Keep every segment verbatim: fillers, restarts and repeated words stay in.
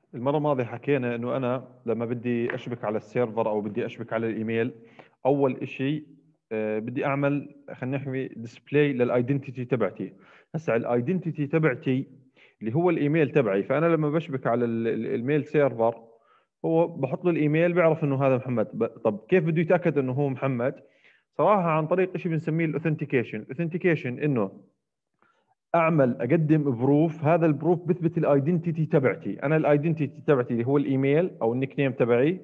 المرة الماضية حكينا انه انا لما بدي اشبك على السيرفر او بدي اشبك على الايميل، اول اشي آه، بدي اعمل خلينا نحكي ديسبلاي للايدنتيتي تبعتي. هسا الايدنتيتي تبعتي اللي هو الايميل تبعي، فانا لما بشبك على ال- ال- الميل سيرفر هو بحط له الايميل بيعرف انه هذا محمد. ب- طب كيف بده يتاكد انه هو محمد؟ صراحة عن طريق شيء بنسميه الاوثنتيكيشن. الاوثنتيكيشن انه اعمل اقدم بروف، هذا البروف بثبت الايدنتيتي تبعتي. انا الايدنتيتي تبعتي اللي هو الايميل او النيك نيم تبعي،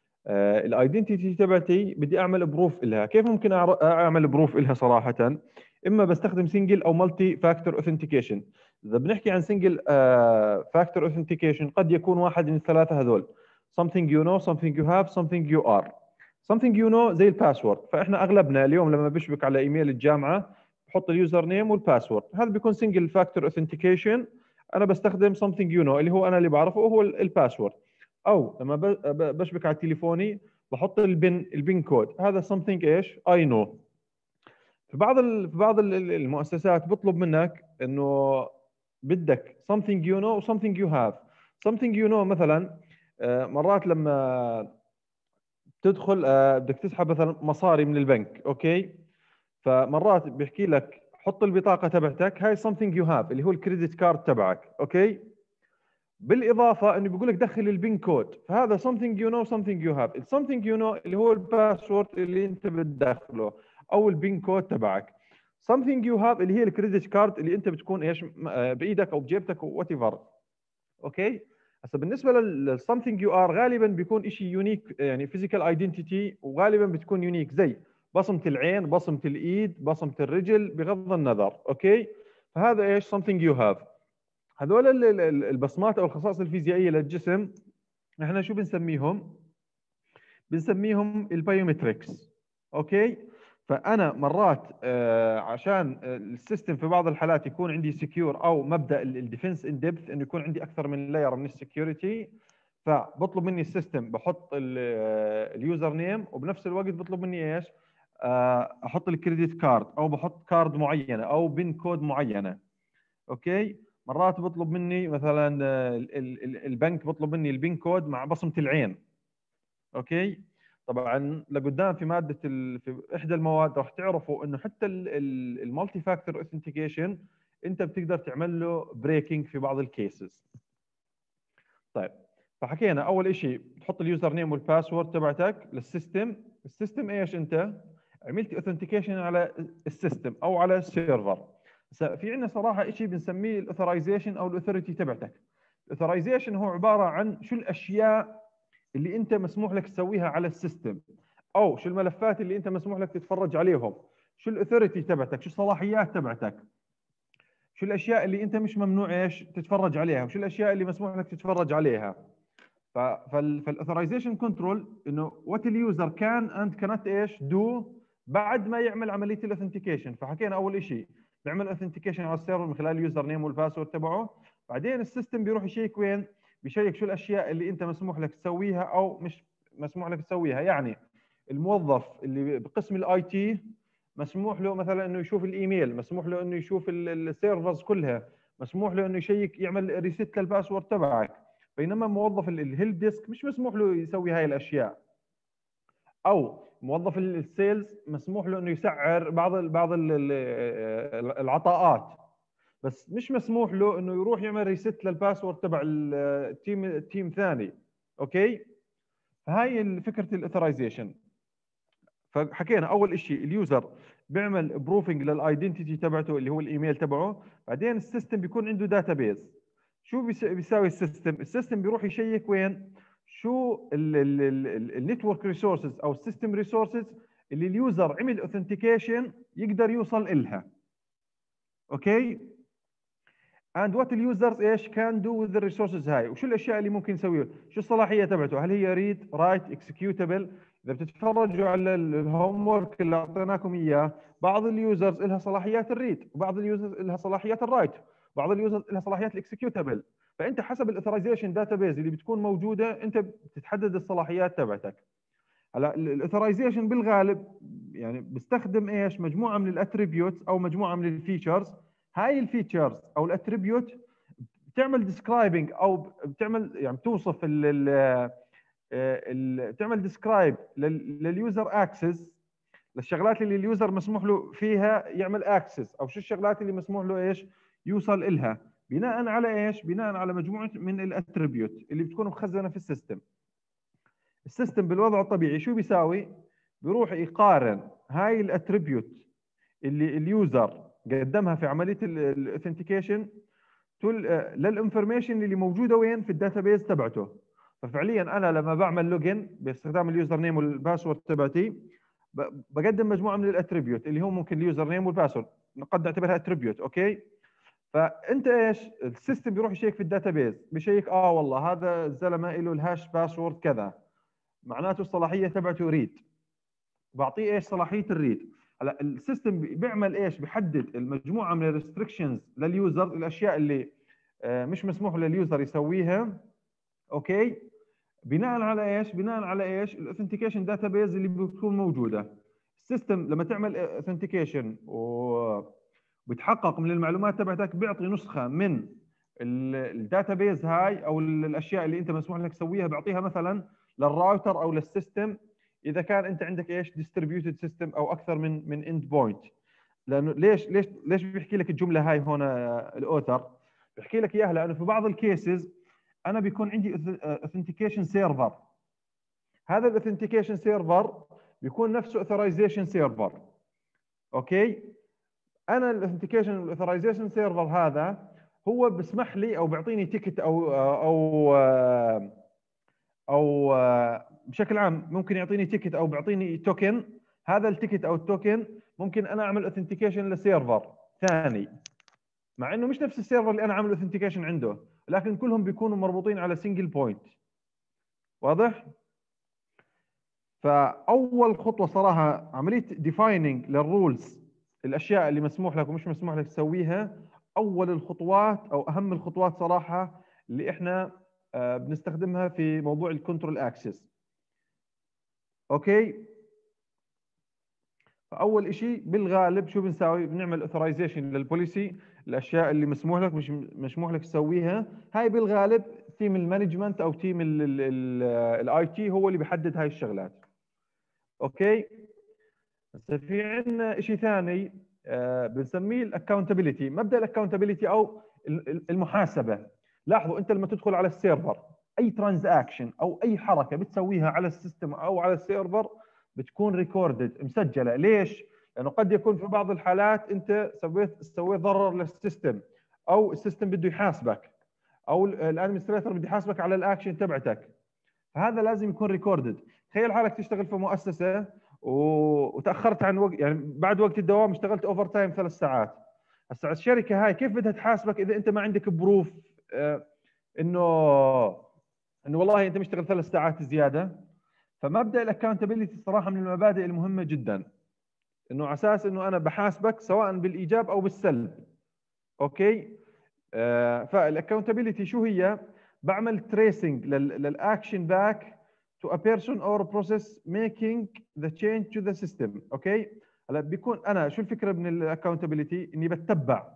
الايدنتيتي تبعتي بدي اعمل بروف لها. كيف ممكن أعر- اعمل بروف لها صراحه؟ اما بستخدم سنجل او مالتي فاكتور اوثنتيكيشن. اذا بنحكي عن سنجل فاكتور اوثنتيكيشن قد يكون واحد من الثلاثه هذول: something you know, something you have, something you are. something you know زي الباسورد، فاحنا اغلبنا اليوم لما بشبك على ايميل الجامعه بحط اليوزر نيم والباسورد، هذا بيكون سنجل فاكتور اوثنتيكيشن. انا بستخدم something you know اللي هو انا اللي بعرفه وهو الباسورد. او لما ب- ب- بشبك على تليفوني بحط البن البن كود، هذا something ايش اي نو. في بعض ال... في بعض ال- ال- المؤسسات بيطلب منك انه بدك something you know و something you have. something you know مثلا آه، مرات لما تدخل آه، بدك تسحب مثلا مصاري من البنك، اوكي، فمرات بيحكي لك حط البطاقة تبعتك، هاي something you have اللي هو الكريدت كارد تبعك، اوكي. بالاضافه انه بيقول لك دخل البين كود، فهذا something you know something you have. something you know اللي هو الباسورد اللي انت بتدخله او البين كود تبعك. something you have اللي هي الكريدت كارد اللي انت بتكون ايش م- آه، بايدك او بجيبتك او وات ايفر، اوكي. هسه بالنسبه لل something you are غالبا بيكون شيء يونيك، يعني physical identity، وغالبا بتكون يونيك زي بصمه العين، بصمه الايد، بصمه الرجل، بغض النظر، اوكي. فهذا ايش something you have. هذول ال- ال- ال- البصمات او الخصائص الفيزيائيه للجسم احنا شو بنسميهم؟ بنسميهم البايومتريكس، اوكي. فانا مرات آه، عشان آه، السيستم في بعض الحالات يكون عندي سكيور، او مبدا الديفنس ان ديبث انه يكون عندي اكثر من لاير من السكيورتي، فبطلب مني السيستم بحط اليوزر نيم وبنفس الوقت بطلب مني ايش؟ آه، احط الكريدت كارد او بحط كارد معينه او بين كود معينه، اوكي. مرات بطلب مني مثلا آه، ال- ال- البنك بطلب مني البين كود مع بصمة العين، اوكي. طبعا لقدام في مادة ال... في احدى المواد راح تعرفوا انه حتى المالتي فاكتور اوثنتيكيشن انت بتقدر تعمل له بريكنج في بعض الكيسز. طيب، فحكينا اول شيء بتحط اليوزر نيم والباسورد تبعتك للسيستم. السيستم ايش؟ انت عملت اوثنتيكيشن على السيستم او على السيرفر. في عندنا صراحه شيء بنسميه الاثورايزيشن او الاثوريتي تبعتك. الاثورايزيشن هو عباره عن شو الاشياء اللي انت مسموح لك تسويها على السيستم، او شو الملفات اللي انت مسموح لك تتفرج عليهم. شو الاثوريتي تبعتك، شو الصلاحيات تبعتك، شو الاشياء اللي انت مش ممنوع ايش تتفرج عليها، وشو الاشياء اللي مسموح لك تتفرج عليها. فالاثورايزيشن كنترول انه وات اليوزر كان اند كانت ايش دو بعد ما يعمل عمليه الاثنتيكيشن. فحكينا اول شيء نعمل اثنتيكيشن على السيرفر من خلال اليوزر نيم والباسورد تبعه، بعدين السيستم بيروح يشيك وين؟ بيشيك شو الاشياء اللي انت مسموح لك تسويها او مش مسموح لك تسويها. يعني الموظف اللي بقسم الاي تي مسموح له مثلا انه يشوف الايميل، مسموح له انه يشوف السيرفرز كلها، مسموح له انه يشيك يعمل ريست للباسورد تبعك. بينما موظف الهيلب ديسك مش مسموح له يسوي هاي الاشياء. او موظف السيلز مسموح له انه يسعر بعض بعض العطاءات، بس مش مسموح له انه يروح يعمل ريست للباسورد تبع التيم التيم ثاني، اوكي. فهاي فكره الاثرايزيشن. فحكينا اول شيء اليوزر بيعمل بروفنج للايدنتيتي تبعته اللي هو الايميل تبعه، بعدين السيستم بيكون عنده داتابيز. شو بيساوي السيستم؟ السيستم بيروح يشيك وين؟ شو النتورك ريسورسز او السيستم ريسورسز اللي اليوزر عمل اوثنتيكيشن يقدر يوصل إلها، اوكي. and what the users ايش can do with the resources هاي، وشو الاشياء اللي ممكن يسويها، شو الصلاحيه تبعته، هل هي ريد رايت اكسكيوتبل. اذا بتتفرجوا على الهوم ورك اللي اعطيناكم اياه، بعض اليوزرز لها صلاحيات الريد، وبعض اليوزرز لها صلاحيات الرايت، بعض اليوزرز لها صلاحيات الاكسكيوتبل. فانت حسب الاثرايزيشن داتابيز اللي بتكون موجوده انت بتحدد الصلاحيات تبعتك. هلا الاثرايزيشن بالغالب يعني بيستخدم ايش؟ مجموعه من الاتريبيوتس او مجموعه من الفيتشرز. هاي الفيتشرز او الاتريبيوت بتعمل ديسكرايبنج او بتعمل يعني بتوصف ال ال بتعمل ديسكرايب لليوزر اكسس، للشغلات اللي اليوزر مسموح له فيها يعمل اكسس، او شو الشغلات اللي مسموح له ايش يوصل إلها، بناء على ايش؟ بناء على مجموعه من الاتريبيوت اللي بتكون مخزنه في السيستم. السيستم بالوضع الطبيعي شو بيساوي؟ بيروح يقارن هاي الاتريبيوت اللي اليوزر قدمها في عمليه الاثنتيكيشن للانفورميشن اللي موجوده وين في الداتابيز تبعته. ففعليا انا لما بعمل لوجن باستخدام اليوزر نيم والباسورد تبعتي بقدم مجموعه من الاتريبيوت اللي هو ممكن اليوزر نيم والباسورد، قد نعتبرها اتريبيوت. اوكي، فانت ايش؟ السيستم بيروح يشيك في الداتابيز، بيشيك اه والله هذا الزلمه له الهاش باسورد كذا، معناته الصلاحيه تبعته ريد، بعطيه ايش؟ صلاحيه الريد. هلا السيستم بيعمل ايش؟ بيحدد المجموعه من الريستريكشنز لليوزر، الاشياء اللي مش مسموح لليوزر يسويها. اوكي، بناء على ايش؟ بناء على ايش؟ الاوثنتيكيشن داتابيز اللي بتكون موجوده. السيستم لما تعمل اوثنتيكيشن وبتحقق من المعلومات تبعتك بيعطي نسخه من الداتابيز هاي او الاشياء اللي انت مسموح لك تسويها، بيعطيها مثلا للراوتر او للسيستم اذا كان انت عندك ايش؟ ديستريبيوتد سيستم او اكثر من من اند بوينت. لانه ليش ليش ليش بيحكي لك الجمله هاي هون الاوثر؟ بحكي لك اياها لانه في بعض الكيسز انا بيكون عندي اوثنتيكيشن سيرفر، هذا الاوثنتيكيشن سيرفر بيكون نفسه اوثرايزيشن سيرفر. اوكي، انا الاوثنتيكيشن والاوثرايزيشن سيرفر هذا هو بسمح لي او بيعطيني تيكت او او او بشكل عام ممكن يعطيني تيكت او بيعطيني توكن. هذا التيكت او التوكن ممكن انا اعمل اوثنتيكيشن لسيرفر ثاني، مع انه مش نفس السيرفر اللي انا عامل اوثنتيكيشن عنده، لكن كلهم بيكونوا مربوطين على سنجل بوينت. واضح؟ فاول خطوه صراحه عمليه ديفايننج للرولز، الاشياء اللي مسموح لك ومش مسموح لك تسويها، اول الخطوات او اهم الخطوات صراحه اللي احنا بنستخدمها في موضوع الكنترول اكسس. اوكي، فاول شيء بالغالب شو بنساوي؟ بنعمل اوثرايزيشن للبوليسي، الاشياء اللي مسموح لك مش مسموح لك تسويها. هاي بالغالب تيم المانجمنت او تيم الاي تي هو اللي بيحدد هاي الشغلات. اوكي، هسه في عندنا شيء ثاني آه بنسميه الاكونتابيلتي. مبدا الاكونتابيلتي او المحاسبه. لاحظوا انت لما تدخل على السيرفر اي ترانزاكشن او اي حركه بتسويها على السيستم او على السيرفر بتكون ريكوردد، مسجله. ليش؟ لانه قد يكون في بعض الحالات انت سويت سويت ضرر للسيستم، او السيستم بده يحاسبك، او الادمنستريتور بده يحاسبك على الاكشن تبعتك، فهذا لازم يكون ريكوردد. تخيل حالك تشتغل في مؤسسه وتاخرت عن وقت، يعني بعد وقت الدوام اشتغلت اوفر تايم ثلاث ساعات. هسه الشركه هاي كيف بدها تحاسبك اذا انت ما عندك بروف آه انه انه والله انت مشتغل ثلاث ساعات زياده؟ فمبدا الاكونتابيلتي صراحه من المبادئ المهمه جدا، انه على اساس انه انا بحاسبك سواء بالايجاب او بالسلب. اوكي، آه فالاكونتابيلتي شو هي؟ بعمل تريسنج للاكشن باك to a person or process making the change to the system. اوكي، هلا بيكون انا شو الفكره من الاكونتابيلتي؟ اني بتبع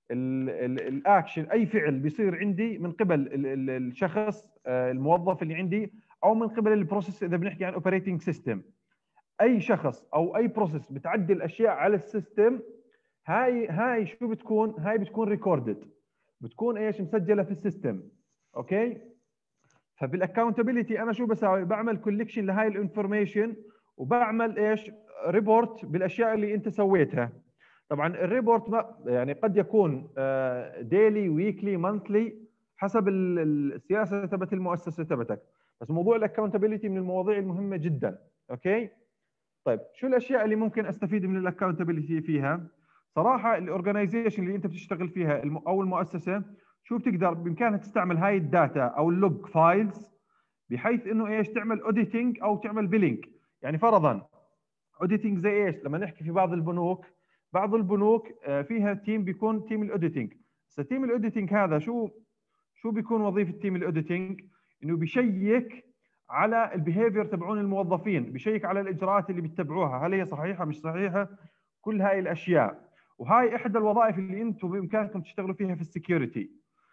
الاكشن، اي فعل بيصير عندي من قبل الشخص الموظف اللي عندي او من قبل البروسيس اذا بنحكي عن اوبريتنج سيستم. اي شخص او اي بروسيس بتعدل اشياء على السيستم، هاي هاي شو بتكون؟ هاي بتكون ريكوردد، بتكون ايش؟ مسجله في السيستم. اوكي، فبالاكونتابيلتي انا شو بساوي؟ بعمل كولكشن لهاي الانفورميشن وبعمل ايش؟ ريبورت بالاشياء اللي انت سويتها. طبعا الريبورت ما يعني قد يكون ديلي ويكلي مانثلي حسب السياسه تبعت المؤسسه تبعتك، بس موضوع الاكونتابيلتي من المواضيع المهمه جدا. اوكي، طيب شو الاشياء اللي ممكن استفيد من الاكونتابيلتي فيها؟ صراحه الاورجنايزيشن اللي انت بتشتغل فيها او المؤسسه شو بتقدر بامكانها تستعمل هاي الداتا او اللوج فايلز بحيث انه ايش؟ تعمل اوديتنج او تعمل بيلينج. يعني فرضا اوديتنج زي ايش؟ لما نحكي في بعض البنوك، بعض البنوك فيها تيم بيكون تيم الاوديتنج. بس تيم الاوديتنج هذا شو شو بيكون وظيفه تيم الاوديتنج؟ انه بيشيك على البيهيفير تبعون الموظفين، بيشيك على الاجراءات اللي بيتبعوها، هل هي صحيحه مش صحيحه، كل هاي الاشياء. وهاي احدى الوظائف اللي انتم بامكانكم تشتغلوا فيها في السكيورتي.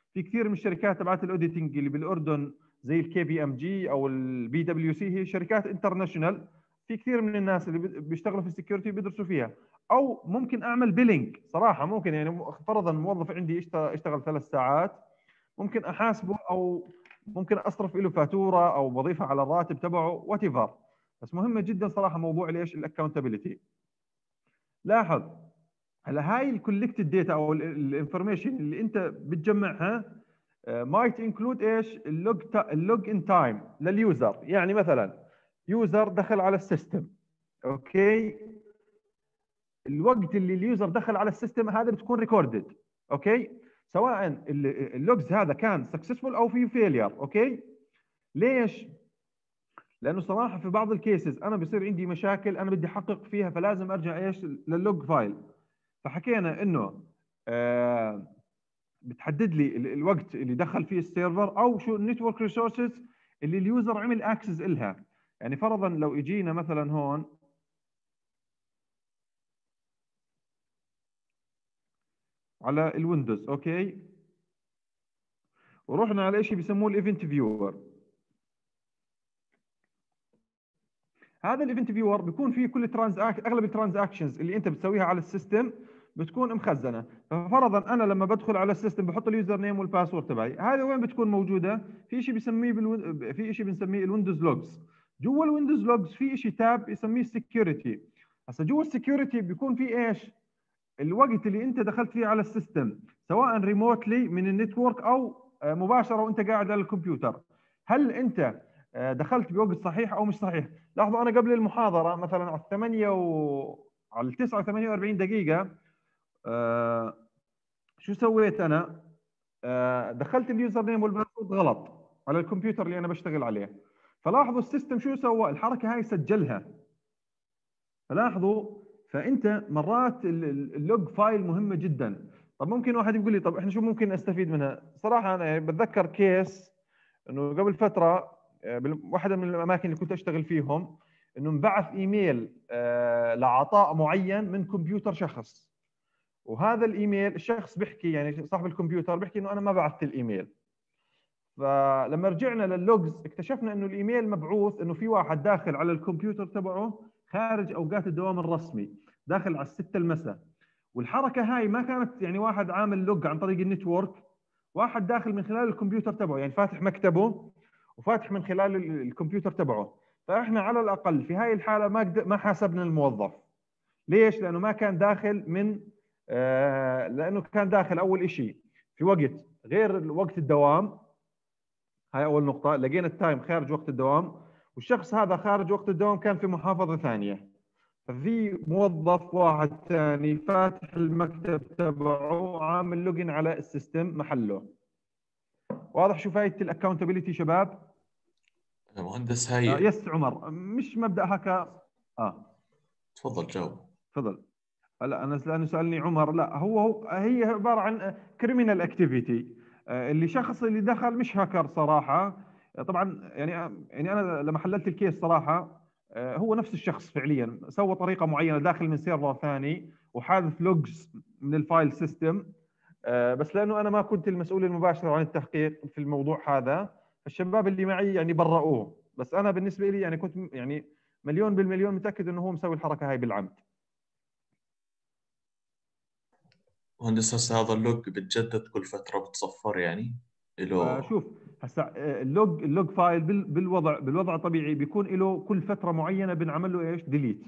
في كثير من الشركات تبعت الاوديتنج اللي بالاردن زي الكي بي ام جي او البي دبليو سي، هي شركات انترناشونال. في كثير من الناس اللي بيشتغلوا في السكيورتي بيدرسوا فيها. او ممكن اعمل بيلينج صراحه، ممكن يعني فرضا موظف عندي يشتغل ثلاث ساعات، ممكن احاسبه او ممكن اصرف له فاتوره او بضيفها على الراتب تبعه وات ايفر. بس مهمه جدا صراحه موضوع ليش الاكونتابيلتي. لاحظ هلا هاي الكولكتد داتا او الانفورميشن اللي انت بتجمعها مايت انكلود ايش؟ اللوج اللوج ان تايم لليوزر. يعني مثلا يوزر دخل على السيستم، اوكي، الوقت اللي اليوزر دخل على السيستم هذا بتكون ريكوردد، اوكي، سواء اللوجز هذا كان سكسسفول او في فيلير، اوكي. ليش؟ لانه صراحه في بعض الكيسز انا بصير عندي مشاكل انا بدي احقق فيها، فلازم ارجع ايش؟ لللوج فايل. فحكينا انه آه بتحدد لي الوقت اللي دخل فيه السيرفر او شو النتورك ريسورسز اللي اليوزر عمل اكسس لها. يعني فرضا لو اجينا مثلا هون على الويندوز، اوكي، ورحنا على شيء بيسموه الايفنت فيور. هذا الايفنت فيور بيكون فيه كل ترانزاكشن، اغلب الترانزاكشنز اللي انت بتسويها على السيستم بتكون مخزنه. ففرضا انا لما بدخل على السيستم بحط اليوزر نيم والباسورد تبعي، هذا وين بتكون موجوده؟ في شيء بسميه بالو... في شيء بنسميه الويندوز لوجز. جوا الويندوز لوجز في شيء تاب يسميه السكيورتي. هسه جوا السكيورتي بيكون في ايش؟ الوقت اللي انت دخلت فيه على السيستم، سواء ريموتلي من النتورك او مباشره وانت قاعد على الكمبيوتر. هل انت دخلت بوقت صحيح او مش صحيح؟ لاحظوا انا قبل المحاضره مثلا على الثمانية و على التسعة وثمانية وأربعين دقيقه آه شو سويت انا؟ آه دخلت اليوزر نيم والباسورد غلط على الكمبيوتر اللي انا بشتغل عليه. فلاحظوا السيستم شو سوى؟ الحركه هاي سجلها. فلاحظوا، فانت مرات اللوج فايل مهمه جدا. طب ممكن واحد يقول لي طب احنا شو ممكن نستفيد منها؟ صراحه انا يعني بتذكر كيس انه قبل فتره واحده من الاماكن اللي كنت اشتغل فيهم، انه انبعث ايميل آه لعطاء معين من كمبيوتر شخص، وهذا الايميل الشخص بيحكي يعني صاحب الكمبيوتر بيحكي انه انا ما بعثت الايميل. فلما رجعنا لللوجز اكتشفنا انه الايميل مبعوث انه في واحد داخل على الكمبيوتر تبعه خارج اوقات الدوام الرسمي، داخل على الستة المساء. والحركه هاي ما كانت يعني واحد عامل لوج عن طريق النتورك، واحد داخل من خلال الكمبيوتر تبعه، يعني فاتح مكتبه وفاتح من خلال الكمبيوتر تبعه. فاحنا على الاقل في هاي الحاله ما ما حاسبنا الموظف. ليش؟ لانه ما كان داخل من آه لانه كان داخل اول شيء في وقت غير وقت الدوام. هاي اول نقطه، لقينا التايم خارج وقت الدوام، والشخص هذا خارج وقت الدوام كان في محافظه ثانيه. ففي موظف واحد ثاني فاتح المكتب تبعه عامل لوجن على السيستم محله. واضح شو فايده الاكونتابيلتي شباب؟ مهندس آه هاي يس عمر، مش مبدا هكا. اه تفضل جاوب. تفضل. هلا انا لانه سالني عمر، لا هو, هو هي عباره عن كريمنال اكتيفيتي. اللي شخص اللي دخل مش هاكر صراحه. طبعا يعني يعني انا لما حللت الكيس صراحه آه، هو نفس الشخص فعليا سوى طريقه معينه داخل من سيرفر ثاني وحاذف لوجز من الفايل سيستم. آه، بس لانه انا ما كنت المسؤول المباشر عن التحقيق في الموضوع هذا، فالشباب اللي معي يعني برؤوه. بس انا بالنسبه لي يعني كنت يعني مليون بالمليون متاكد انه هو مسوي الحركه هاي بالعمد. مهندس هسه هذا اللوج بتجدد كل فترة بتصفر يعني آه له؟ شوف هسا آه، اللوج اللوج فايل بال- بالوضع بالوضع الطبيعي بيكون له كل فتره معينه بنعمل له ايش؟ ديليت.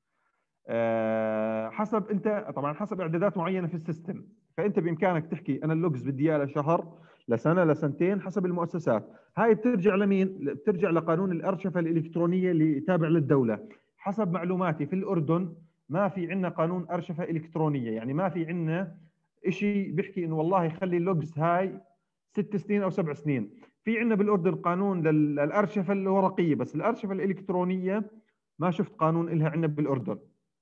آه حسب انت طبعا حسب اعدادات معينه في السيستم. فانت بامكانك تحكي انا اللوجز بدي اياه لشهر، لسنه، لسنتين، حسب المؤسسات. هاي بترجع لمين؟ بترجع لقانون الارشفه الالكترونيه اللي تابع للدوله. حسب معلوماتي في الاردن ما في عندنا قانون ارشفه الكترونيه، يعني ما في عندنا شيء بيحكي انه والله خلي اللوجز هاي ست سنين او سبع سنين. في عندنا بالاردن قانون للارشفه الورقيه، بس الارشفه الالكترونيه ما شفت قانون لها عندنا بالاردن.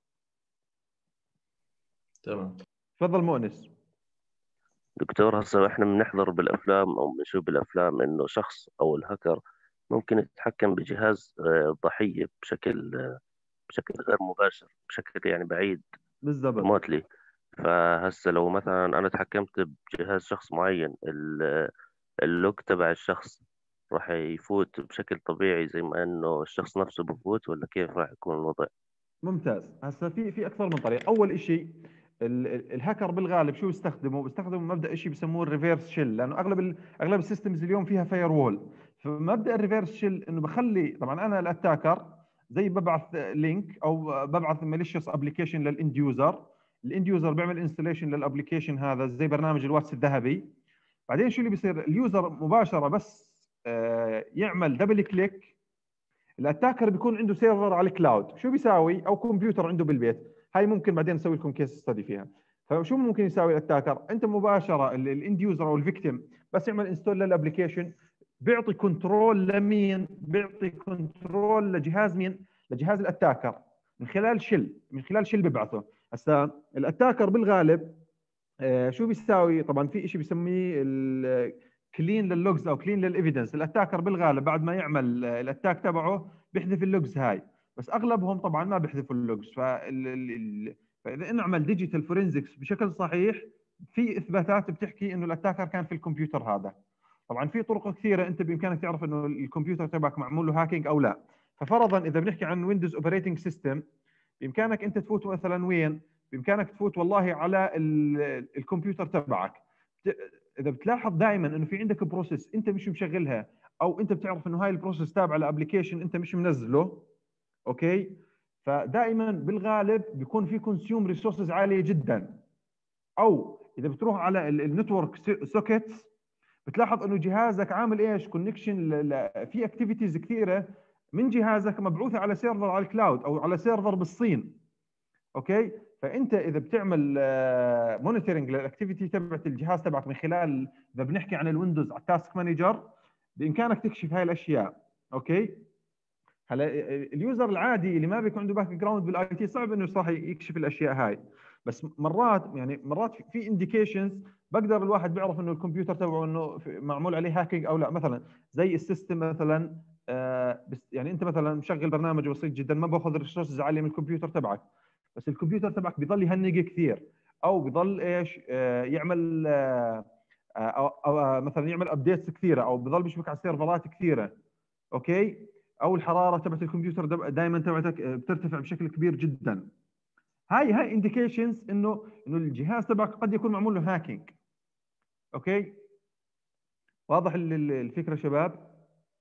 تمام. تفضل مؤنس. دكتور، هسه احنا بنحضر بالافلام او بنشوف بالافلام انه شخص او الهاكر ممكن يتحكم بجهاز آه، الضحية بشكل آه، بشكل غير مباشر، بشكل يعني بعيد، بالضبط. ريموتلي. فهسه لو مثلا انا تحكمت بجهاز شخص معين، ال- اللوك تبع الشخص راح يفوت بشكل طبيعي زي ما انه الشخص نفسه بفوت، ولا كيف راح يكون الوضع؟ ممتاز. هسه في في اكثر من طريقه. اول شيء الهاكر بالغالب شو بيستخدموا؟ بيستخدموا مبدا شيء بيسموه الريفيرس شيل، لانه اغلب ال اغلب السيستمز اليوم فيها فاير وول. فمبدا الريفيرس شيل انه بخلي، طبعا انا الاتاكر زي ببعث لينك او ببعث ماليشيوس ابلكيشن للاند يوزر، الاند يوزر بيعمل انستليشن للابلكيشن هذا زي برنامج الواتس الذهبي. بعدين شو اللي بيصير؟ اليوزر مباشره بس آه، يعمل دبل كليك، الاتاكر بيكون عنده سيرفر على الكلاود، شو بيساوي؟ او كمبيوتر عنده بالبيت، هاي ممكن بعدين نسوي لكم كيس ستدي فيها. فشو ممكن يساوي الاتاكر؟ انت مباشره الاند يوزر او الفيكتيم بس يعمل انستول للابلكيشن، بيعطي كنترول لمين؟ بيعطي كنترول لجهاز مين؟ لجهاز الاتاكر، من خلال شل من خلال شل ببعثه. هسا الاتاكر بالغالب آه، شو بيساوي؟ طبعا في شيء بسميه كلين لللوجز او كلين للايفيدنس. الاتاكر بالغالب بعد ما يعمل آه، الاتاك تبعه بيحذف اللوجز هاي، بس اغلبهم طبعا ما بيحذفوا اللوجز. فال... فاذا نعمل ديجيتال فورنزكس بشكل صحيح، في اثباتات بتحكي انه الاتاكر كان في الكمبيوتر هذا. طبعا في طرق كثيره انت بامكانك تعرف انه الكمبيوتر تبعك معمول له هاكينج او لا. ففرضا اذا بنحكي عن ويندوز اوبريتنج سيستم، بامكانك انت تفوت مثلا وين؟ بامكانك تفوت والله على الكمبيوتر تبعك. اذا بتلاحظ دائما انه في عندك بروسيس انت مش مشغلها، او انت بتعرف انه هاي البروسيس تابعه لابلكيشن انت مش منزله، اوكي، فدائما بالغالب بيكون في كونسيوم ريسورسز عاليه جدا. او اذا بتروح على النتورك سوكيتس بتلاحظ انه جهازك عامل ايش؟ كونكشن في اكتيفيتيز كثيره من جهازك مبعوثه على سيرفر على الكلاود او على سيرفر بالصين، اوكي. فانت اذا بتعمل مونيتورنج للاكتيفيتي تبعت الجهاز تبعك من خلال، اذا بنحكي عن الويندوز على التاسك مانجر، بامكانك تكشف هاي الاشياء، اوكي. هلا اليوزر العادي اللي ما بيكون عنده باك جراوند بالاي تي صعب انه صح يكشف الاشياء هاي، بس مرات يعني مرات في انديكيشنز بقدر الواحد بيعرف انه الكمبيوتر تبعه انه معمول عليه هاكينج او لا. مثلا زي السيستم مثلا آه بس يعني انت مثلا مشغل برنامج بسيط جدا ما باخذ ريسورسز عاليه من الكمبيوتر تبعك، بس الكمبيوتر تبعك بيضل يهنج كثير، او بيضل ايش آه يعمل آه أو, او مثلا يعمل ابديتس كثيره، او بضل بيشبك على سيرفرات كثيره، اوكي. او الحراره تبعت الكمبيوتر دائما تبعتك بترتفع بشكل كبير جدا. هاي هاي انديكيشنز انه انه الجهاز تبعك قد يكون معمول له هاكينج، اوكي. واضح الفكره شباب؟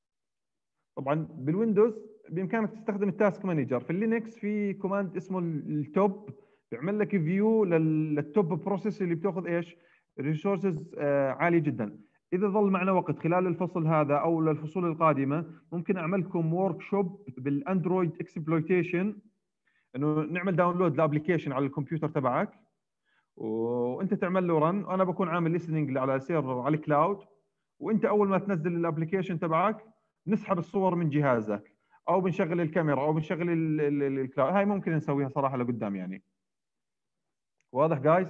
طبعا بالويندوز بامكانك تستخدم التاسك مانجر، في اللينكس في كوماند اسمه التوب بيعمل لك فيو للتوب بروسيس اللي بتاخذ ايش؟ ريسورسز عاليه جدا. اذا ظل معنا وقت خلال الفصل هذا او للفصول القادمه ممكن اعمل لكم ورك شوب بالاندرويد اكسبلويتيشن، انه نعمل داونلود لابلكيشن على الكمبيوتر تبعك وانت تعمل له رن، وانا بكون عامل ليسننج على سيرفر على الكلاود، وانت اول ما تنزل الابلكيشن تبعك نسحب الصور من جهازك، او بنشغل الكاميرا او بنشغل الكلاود. هاي ممكن نسويها صراحه لقدام يعني. واضح جايز؟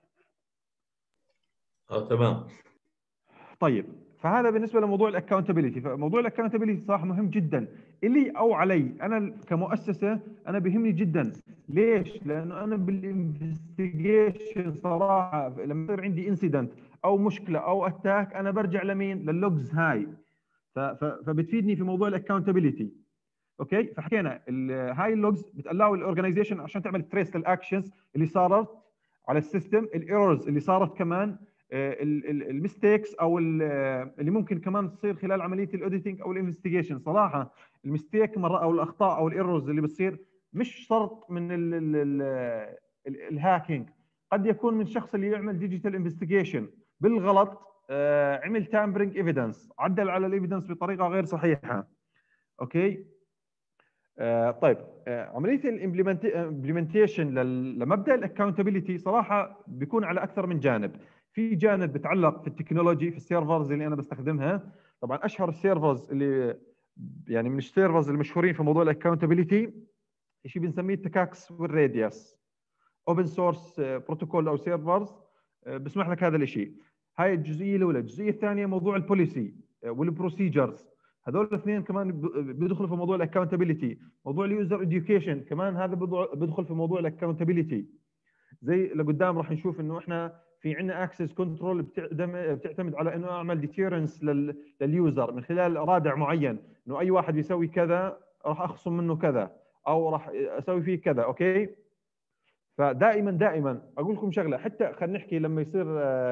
اه تمام. طيب، فهذا بالنسبه لموضوع الاكونتابيلتي. فموضوع الاكونتابيلتي صراحه مهم جدا الي او علي. انا كمؤسسه انا بهمني جدا. ليش؟ لانه انا بالانفستيجيشن صراحه لما يصير عندي انسيدنت او مشكله او اتاك انا برجع لمين؟ لللوجز هاي. فبتفيدني في موضوع الاكونتابيلتي، اوكي. فحكينا هاي اللوجز بتالاو الاورجنايزيشن عشان تعمل تريس للاكشنز اللي صارت على السيستم، الايرورز اللي صارت كمان، الميستيكس او اللي ممكن كمان تصير خلال عمليه الاوديتنج او الانفستيجيشن. صراحه الميستيك مره او الاخطاء او الايرورز اللي بتصير مش شرط من الهاكينج، قد يكون من الشخص اللي يعمل ديجيتال انفستيجيشن بالغلط، عمل تامبرنج ايفيدنس، عدل على الايفيدنس بطريقه غير صحيحه، اوكي. آه طيب، آه عمليه الامبلمنتيشن لمبدا الاكونتابيلتي صراحه بيكون على اكثر من جانب. في جانب بتعلق في التكنولوجي، في السيرفرز اللي انا بستخدمها. طبعا اشهر السيرفرز اللي يعني من السيرفرز المشهورين في موضوع الاكونتابيلتي شيء بنسميه التكاكس والراديوس، اوبن سورس بروتوكول او سيرفرز بسمح لك هذا الشيء. هاي الجزئيه الاولى. الجزئيه الثانيه موضوع البوليسي والبروسيجرز، هذول الاثنين كمان بيدخلوا في موضوع الاكونتابيلتي. موضوع اليوزر اديوكيشن كمان هذا بيدخل في موضوع الاكونتابيلتي. زي لقدام راح نشوف انه احنا في عندنا اكسس كنترول بتعتمد على انه اعمل ديتيرنس لليوزر من خلال رادع معين، انه اي واحد بيسوي كذا راح اخصم منه كذا او راح اسوي فيه كذا. اوكي، فدائما دائما اقول لكم شغله، حتى خلينا نحكي لما يصير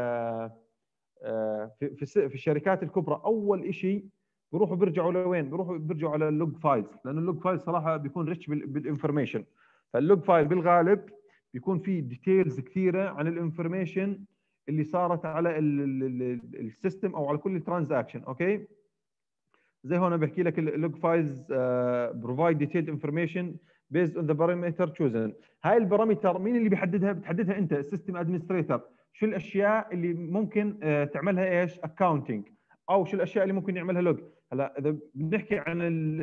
في في في الشركات الكبرى اول شيء بيروحوا بيرجعوا لوين؟ بيروحوا بيرجعوا على اللوج فايلز، لانه اللوج فايل صراحه بيكون ريتش بالانفورميشن. فاللوج فايل بالغالب بيكون فيه ديتيلز كثيره عن الانفورميشن اللي صارت على السيستم او على كل الترانزاكشن. اوكي، زي هون بحكي لك اللوج فايلز بروفايد ديتيلد انفورميشن بيزد اون ذا بارامتر تشوزن. هاي البارامتر مين اللي بيحددها؟ بتحددها انت السيستم ادمنستريتور. شو الاشياء اللي ممكن uh, تعملها ايش؟ اكاونتنج، او شو الاشياء اللي ممكن يعملها لوج. هلا اذا بنحكي عن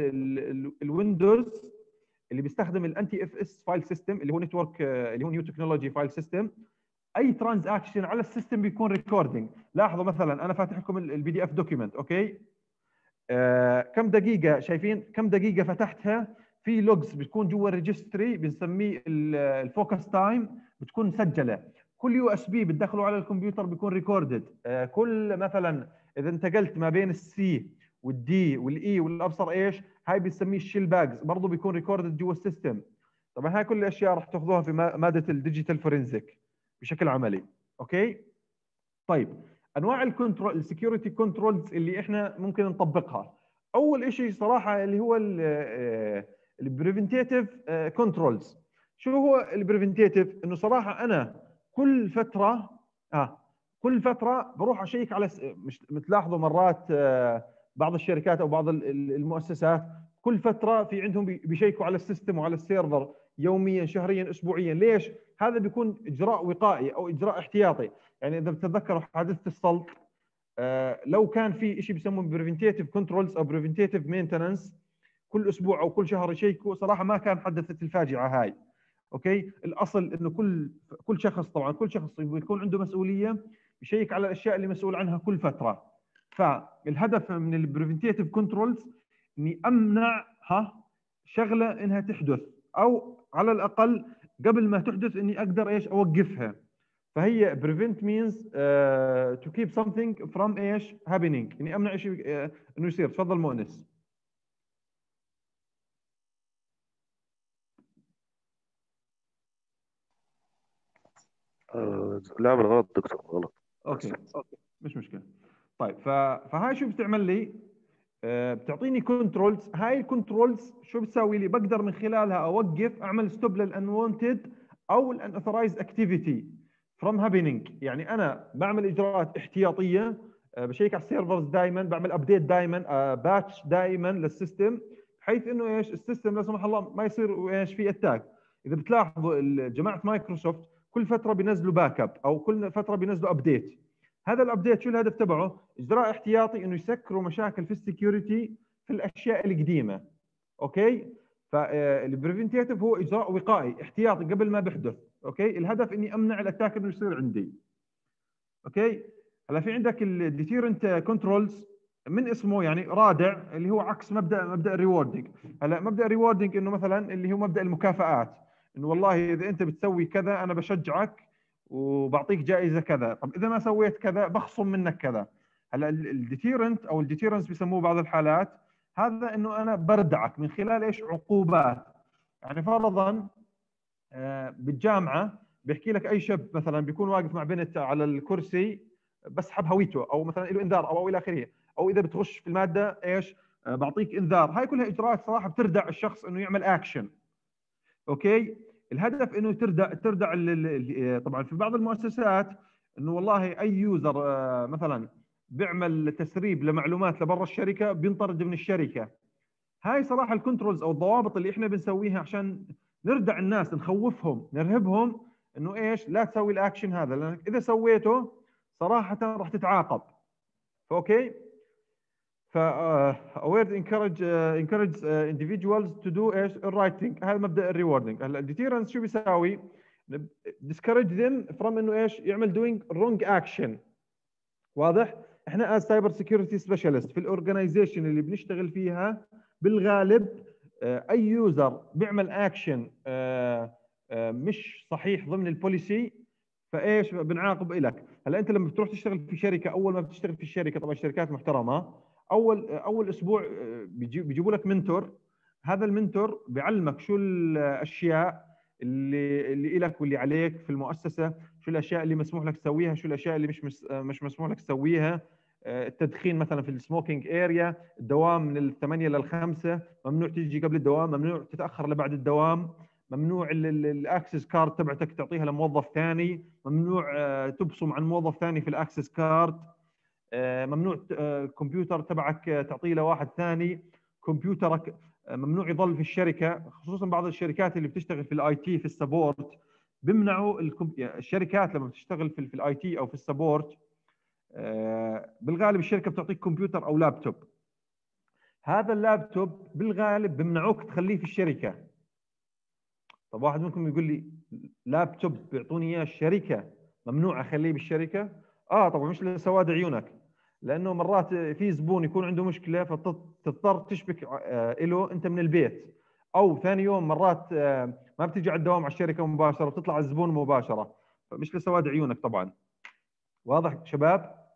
الويندوز اللي بيستخدم الانتي اف اس فايل سيستم اللي هو نتورك اللي هو نيو تكنولوجي فايل سيستم، اي ترانزاكشن على السيستم بيكون ريكوردينج. لاحظوا مثلا انا فاتح لكم البي دي اف دوكيمنت. اوكي، آه كم دقيقه؟ شايفين كم دقيقه فتحتها؟ في لوجز بتكون جوا الريجستري بنسميه الفوكس تايم، بتكون مسجله. كل يو اس بي بتدخله على الكمبيوتر بيكون ريكوردد. آه كل مثلا اذا انتقلت ما بين السي والدي والاي والابصر ايش، هاي بنسميه الشيل باجز، برضه بيكون ريكوردد جوا السيستم. طبعا هاي كل الاشياء راح تاخذوها في ماده الديجيتال فورنزيك بشكل عملي. اوكي، طيب انواع الكنترول السكيورتي كنترولز اللي احنا ممكن نطبقها. اول شيء صراحه اللي هو البريفنتيف كنترولز. شو هو البريفنتيف؟ انه صراحه انا كل فتره اه كل فتره بروح اشيك على مش بتلاحظوا مرات آه بعض الشركات او بعض المؤسسات كل فتره في عندهم بيشيكوا على السيستم وعلى السيرفر يوميا شهريا اسبوعيا. ليش؟ هذا بيكون اجراء وقائي او اجراء احتياطي. يعني اذا بتتذكروا حادثه السلط، آه لو كان في شيء بيسموه بريفنتيف كنترولز او بريفنتيف مينتننس كل اسبوع او كل شهر يشيكوا، صراحه ما كان حدثت الفاجعه هاي. اوكي، الاصل انه كل كل شخص طبعا كل شخص بيكون عنده مسؤوليه يشيك على الاشياء اللي مسؤول عنها كل فتره. فالهدف من البريفنتيف كنترولز اني امنع ها شغله انها تحدث، او على الاقل قبل ما تحدث اني اقدر ايش؟ اوقفها. فهي prevent means uh, to keep something from ايش؟ happening، اني امنع شيء uh, انه يصير. تفضل مؤنس. آه لا بالغلط دكتور، غلط. اوكي اوكي مش مشكله. طيب فهاي شو بتعمل لي؟ آه بتعطيني كنترولز. هاي الكنترولز شو بتسوي لي؟ بقدر من خلالها اوقف اعمل ستوب للانوانتد او الانثرايزد اكتيفيتي فروم هابينج. يعني انا بعمل اجراءات احتياطيه، آه بشيك على السيرفرز دائما، بعمل ابديت دائما، آه باتش دائما للسيستم، بحيث انه ايش؟ السيستم لا سمح الله ما يصير ايش؟ في اتاك. اذا بتلاحظوا جماعه مايكروسوفت كل فتره بينزلوا باك اب او كل فتره بينزلوا ابديت. هذا الابديت شو الهدف تبعه؟ اجراء احتياطي انه يسكروا مشاكل في السكيورتي في الاشياء القديمه. اوكي، فالبريفنتيف هو اجراء وقائي احتياطي قبل ما بيحدث. اوكي، الهدف اني امنع الاتاك انه يصير عندي. اوكي، هلا في عندك الديتيرنت كنترولز من اسمه يعني رادع، اللي هو عكس مبدا مبدا الريوردنج. هلا مبدا الريوردنج انه مثلا اللي هو مبدا المكافآت، انه والله اذا انت بتسوي كذا انا بشجعك وبعطيك جائزه كذا، طب اذا ما سويت كذا بخصم منك كذا. هلا الديتيرنت او الديتيرنس بيسموه بعض الحالات هذا انه انا بردعك من خلال ايش؟ عقوبات. يعني فرضا بالجامعه بيحكي لك اي شاب مثلا بيكون واقف مع بنت على الكرسي بسحب هويته، او مثلا له انذار او, أو الى اخره، او اذا بتغش في الماده ايش؟ بعطيك انذار. هاي كلها اجراءات صراحه بتردع الشخص انه يعمل اكشن. اوكي، الهدف انه تردع تردع طبعا في بعض المؤسسات انه والله اي يوزر مثلا بيعمل تسريب لمعلومات لبرا الشركه بينطرد من الشركه. هاي صراحه الكنترولز او الضوابط اللي احنا بنسويها عشان نردع الناس، نخوفهم، نرهبهم انه ايش؟ لا تسوي الاكشن هذا، لانك اذا سويته صراحه راح تتعاقب. فاوكي، ف اويرد encourage uh, encourage uh, individuals to do ايش؟ الرايت ثينج. هذا مبدا الريوردنج. هلا الديتيرنس شو بيساوي؟ discourage them from انه ايش؟ يعمل doing wrong action. واضح؟ احنا as cyber security specialist في الاورجنايزيشن اللي بنشتغل فيها بالغالب اي يوزر بيعمل اكشن مش صحيح ضمن البوليسي، فايش بنعاقب لك. هلا انت لما بتروح تشتغل في شركه، اول ما بتشتغل في الشركه طبعا الشركات محترمه، اول اول اسبوع بيجيبوا لك منتور. هذا المنتور بيعلمك شو الاشياء اللي اللي لك واللي عليك في المؤسسه، شو الاشياء اللي مسموح لك تسويها، شو الاشياء اللي مش مش مسموح لك تسويها. التدخين مثلا في السموكينج اريا، الدوام من الثمانية للخمسة، ممنوع تيجي قبل الدوام، ممنوع تتاخر لبعد الدوام، ممنوع الاكسس كارد تبعتك تعطيها لموظف ثاني، ممنوع تبصم عن موظف ثاني في الاكسس كارد، ممنوع الكمبيوتر تبعك تعطيه لواحد ثاني، كمبيوترك ممنوع يضل في الشركه. خصوصا بعض الشركات اللي بتشتغل في الاي تي في السبورت بيمنعوا الشركات لما بتشتغل في الاي تي او في السبورت، بالغالب الشركه بتعطيك كمبيوتر او لابتوب. هذا اللابتوب بالغالب بيمنعوك تخليه في الشركه. طب واحد منكم يقول لي لابتوب بيعطوني اياه الشركه ممنوع اخليه بالشركه؟ اه طبعا مش لسواد عيونك، لانه مرات في زبون يكون عنده مشكله فتضطر تشبك آه له انت من البيت، او ثاني يوم مرات آه ما بتيجي على الدوام على الشركه مباشره، بتطلع على الزبون مباشره، فمش لسواد عيونك طبعا. واضح شباب؟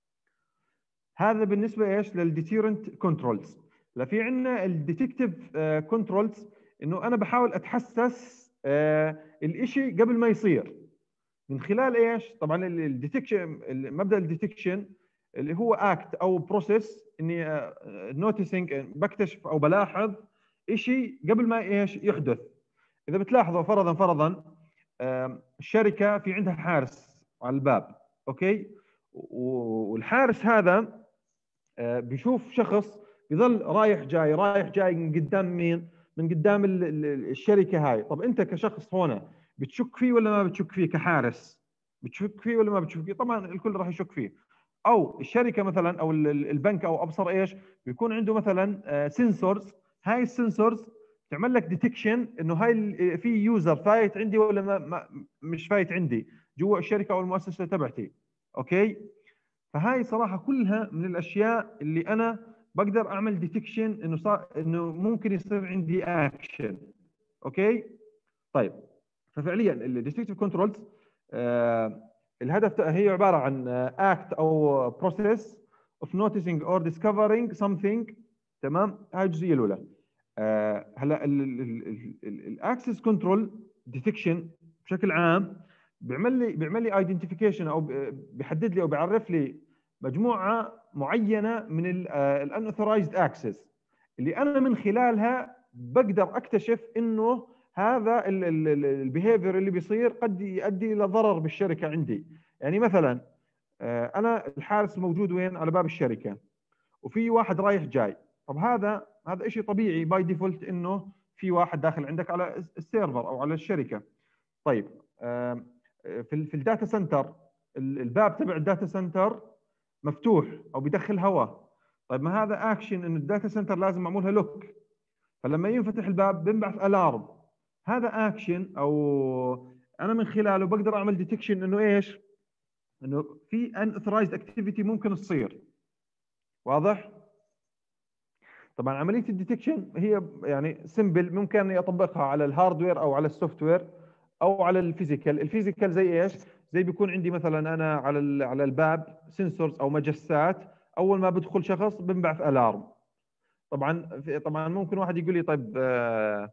هذا بالنسبه ايش للديتيرنت كنترولز. لا في عندنا الديتكتيف كنترولز، انه انا بحاول اتحسس آه الاشي قبل ما يصير من خلال ايش؟ طبعا الديتكشن، مبدا الديتكشن اللي هو اكت او بروسيس، اني نوتيسنج بكتشف او بلاحظ شيء قبل ما ايش يحدث. اذا بتلاحظوا فرضا فرضا الشركه في عندها حارس على الباب، اوكي، والحارس هذا بيشوف شخص بيظل رايح جاي رايح جاي من قدام مين؟ من قدام الشركه هاي. طب انت كشخص هنا بتشك فيه ولا ما بتشك فيه كحارس؟ بتشك فيه ولا ما بتشك فيه؟ طبعا الكل راح يشك فيه. او الشركه مثلا او البنك او ابصر ايش، بيكون عنده مثلا سنسورز، هاي السنسورز تعمل لك ديتكشن انه هاي في يوزر فايت عندي ولا ما, ما مش فايت عندي جوا الشركه او المؤسسه تبعتي. اوكي، فهاي صراحه كلها من الاشياء اللي انا بقدر اعمل ديتكشن انه صار انه ممكن يصير عندي اكشن. اوكي طيب، ففعليا الديتكتيف كنترولز آه الهدف هي عباره عن اكت او بروسيس اوف نوتيسنج اور ديسكفرينج سمثينج. تمام، هاي الجزئيه الاولى. آه هلا الاكسس كنترول ديتكشن بشكل عام بيعمل لي بيعمل لي ايدنتيفيكيشن او بيحدد لي او بيعرف لي مجموعه معينه من الانثورايزد اكسس اللي انا من خلالها بقدر اكتشف انه هذا البيهيفير اللي بيصير قد يؤدي الى ضرر بالشركه عندي. يعني مثلا انا الحارس موجود وين؟ على باب الشركه، وفي واحد رايح جاي. طب هذا هذا شيء طبيعي باي ديفولت انه في واحد داخل عندك على السيرفر او على الشركه. طيب في في الداتا سنتر الباب تبع الداتا سنتر مفتوح او بيدخل هواء. طيب ما هذا اكشن انه الداتا سنتر لازم معمولها لوك، فلما ينفتح الباب بنبعث الارم. هذا اكشن او انا من خلاله بقدر اعمل ديتكشن انه ايش؟ انه في ان اوثرايزد اكتيفيتي ممكن تصير. واضح؟ طبعا عمليه الديتكشن هي يعني سمبل، ممكن اطبقها على الهاردوير او على السوفت وير او على الفيزيكال. الفيزيكال زي ايش؟ زي بيكون عندي مثلا انا على على الباب سنسورز او مجسات، اول ما بدخل شخص بنبعث الارم. طبعا طبعا ممكن واحد يقول لي طيب آه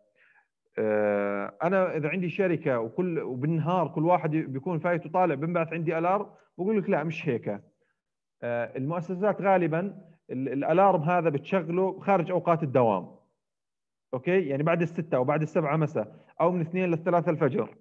آه انا اذا عندي شركه وكل وبالنهار كل واحد بيكون فايت وطالع بنبعث عندي الارم. بقول لك لا، مش هيك. آه المؤسسات غالبا الالارم هذا بتشغله خارج اوقات الدوام. اوكي، يعني بعد الستة او بعد السبعة مساء او من اثنين للثلاثة الفجر.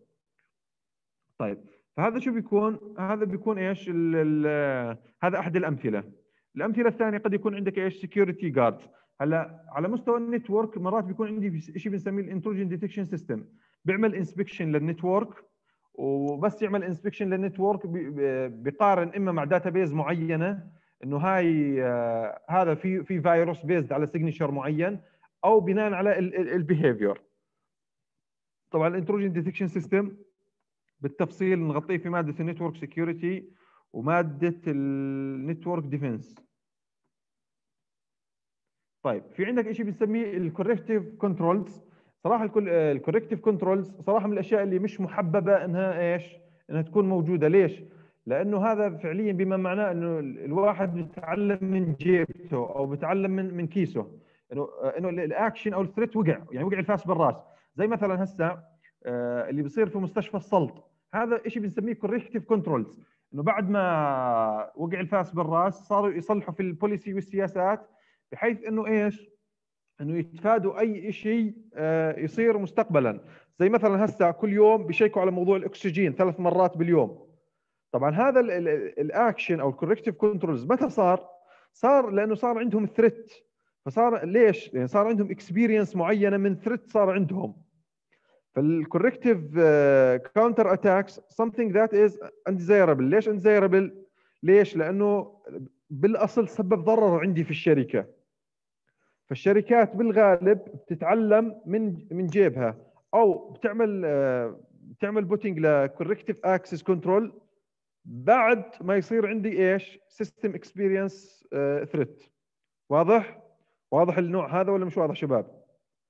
طيب فهذا شو بيكون؟ هذا بيكون ايش؟ ال ال هذا احد الامثله. الامثله الثانيه قد يكون عندك ايش؟ سكيورتي جاردز. هلا على مستوى النتورك مرات بيكون عندي شيء بنسميه الانتروجن ديتكشن سيستم، بيعمل انسبكشن للنتورك، وبس يعمل انسبكشن للنتورك بيقارن اما مع داتابيز معينه انه هاي آه هذا في في فيروس بيزد على سيجنتشر معين، او بناء على البيهيفير. طبعا الانتروجن ديتكشن سيستم بالتفصيل نغطيه في ماده النتورك سكيورتي وماده النتورك ديفنس. طيب في عندك شيء بنسميه الكوركتيف كنترولز، صراحه الكوركتيف كنترولز صراحه من الاشياء اللي مش محببه انها ايش انها تكون موجوده. ليش؟ لانه هذا فعليا بما معناه انه الواحد بيتعلم من جيبته او بيتعلم من من كيسه، انه انه الاكشن او الثريت وقع، يعني وقع الفاس بالراس. زي مثلا هسه آه، اللي بيصير في مستشفى السلط، هذا شيء بنسميه كوركتيف كنترولز، انه بعد ما وقع الفاس بالراس صاروا يصلحوا في البوليسي والسياسات بحيث انه ايش؟ انه يتفادوا اي شيء آه، يصير مستقبلا. زي مثلا هسه كل يوم بيشيكوا على موضوع الاكسجين ثلاث مرات باليوم. طبعا هذا الاكشن او الكوركتيف كنترولز متى صار؟ صار لانه صار عندهم ثريت. فصار ليش؟ يعني صار عندهم اكسبيرينس معينه من ثريت صار عندهم. فالكوركتيف كاونتر اتاكس something that is undesirable. ليش undesirable؟ ليش؟ لانه بالاصل سبب ضرر عندي في الشركه. فالشركات بالغالب بتتعلم من من جيبها، او بتعمل آه، بتعمل بوتينج لكوركتيف اكسس كنترول بعد ما يصير عندي ايش؟ سيستم اكسبيرينس ثريت. واضح؟ واضح النوع هذا ولا مش واضح شباب؟